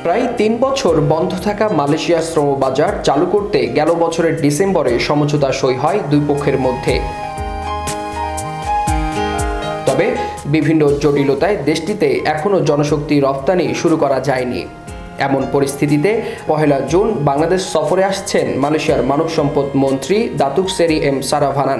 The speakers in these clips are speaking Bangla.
প্রায় ৩ বছর বন্ধ থাকা মালয়েশিয়ার শ্রমবাজার চালু করতে গেল বছরের ডিসেম্বরে সমঝোতা সই হয় দুই পক্ষের মধ্যে। তবে বিভিন্ন জটিলতায় দেশটিতে এখনও জনশক্তি রপ্তানি শুরু করা যায়নি। এমন পরিস্থিতিতে ১ জুন বাংলাদেশ সফরে আসছেন মালয়েশিয়ার মানব সম্পদ মন্ত্রী দাতুক সেরি এম সারাভানান।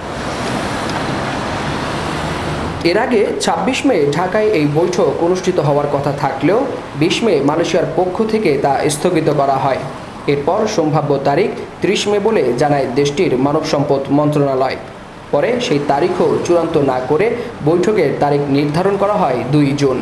এর আগে ২৬ মে ঢাকায় এই বৈঠক অনুষ্ঠিত হওয়ার কথা থাকলেও ২০ মে মালয়েশিয়ার পক্ষ থেকে তা স্থগিত করা হয়। এরপর সম্ভাব্য তারিখ ৩০ মে বলে জানায় দেশটির মানব সম্পদ মন্ত্রণালয়। পরে সেই তারিখও চূড়ান্ত না করে বৈঠকের তারিখ নির্ধারণ করা হয় ২ জুন।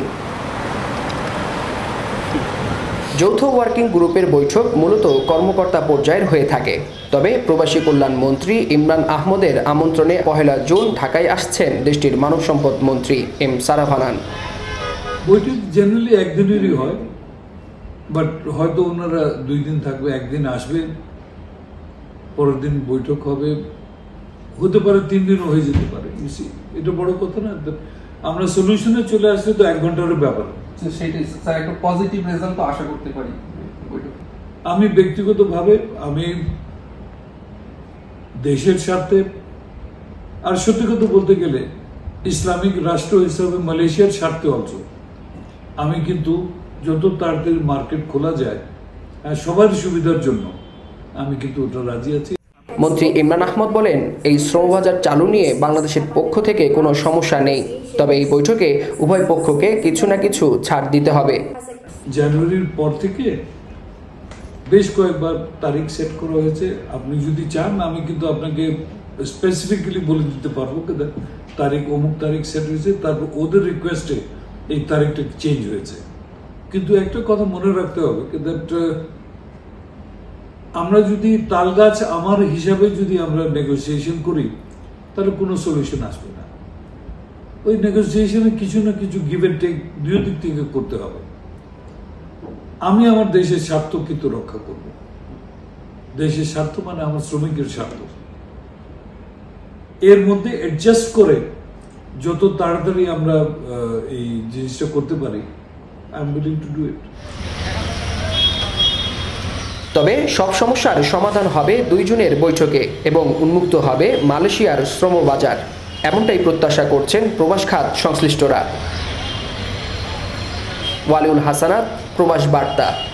যৌথ ওয়ার্কিং গ্রুপের বৈঠক মূলত কর্মকর্তা পর্যায়ের হয়ে থাকে। তবে প্রবাসী কল্যাণ মন্ত্রী ইমরান আহমদের আমন্ত্রণে ১ জুন ঢাকায় আসছেন দেশটির মানব সম্পদ মন্ত্রী এম সারাভানান। বৈঠক জেনারেলি একদিনেরই হয়, বাট হয়তো ওনারা ২ দিন থাকবে, একদিন আসবে, পরের দিন বৈঠক হবে, হতে পারে ৩ দিনও হয়ে যেতে পারে। এটা বড় কথা না, আমরা সলিউশনে চলে আসলে তো ১ ঘন্টার ব্যাপার। একটা পজিটিভ রেজাল্ট তো আশা করতে পারি। আমি ব্যক্তিগতভাবে আমি দেশের স্বার্থে, আর সত্যি কথা বলতে গেলে ইসলামিক রাষ্ট্র হিসাবে মালয়েশিয়ার স্বার্থে অংশ, আমি কিন্তু যত তাড়াতাড়ি মার্কেট খোলা যায় সবার সুবিধার জন্য আমি কিন্তু ওটা রাজি আছি। মন্ত্রী ইমরান আহমদ বলেন, এই শ্রমবাজার চালু নিয়ে বাংলাদেশের পক্ষ থেকে কোনো সমস্যা নেই, তবে এই বৈঠকে উভয় পক্ষকে কিছু না কিছু ছাড় দিতে হবে। জানুয়ারির পর থেকে বেশ কয়েকবার তারিখ সেট করা হয়েছে। আপনি যদি চান আমি কিন্তু আপনাকে স্পেসিফিক্যালি বলে দিতে পারবো তারিখ অমুক তারিখ সেট হয়েছে, তারপর ওদের রিকোয়েস্টে এই তারিখটা চেঞ্জ হয়েছে। কিন্তু একটা কথা মনে রাখতে হবে, আমরা যদি তাল গাছ আমার হিসাবে যদি আমরা নেগোসিয়েশন করি তাহলে কোনো সলিউশন আসবে না। ওই নেগোসিয়েশনে কিছু না কিছু গিভ এন্ড টেক দুই দিক থেকে করতে হবে। আমি আমার দেশের স্বার্থ কিন্তু রক্ষা করব। দেশের স্বার্থ মানে আমার শ্রমিকের স্বার্থ। এর মধ্যে অ্যাডজাস্ট করে যত তাড়াতাড়ি আমরা এই জিনিসটা করতে পারি, I am willing to do it. তবে সব সমস্যার সমাধান হবে ২ জুনের বৈঠকে এবং উন্মুক্ত হবে মালয়েশিয়ার শ্রমবাজার, এমনটাই প্রত্যাশা করছেন প্রবাস খাত সংশ্লিষ্টরা। ওয়ালিউল হাসানাত, প্রবাস বার্তা।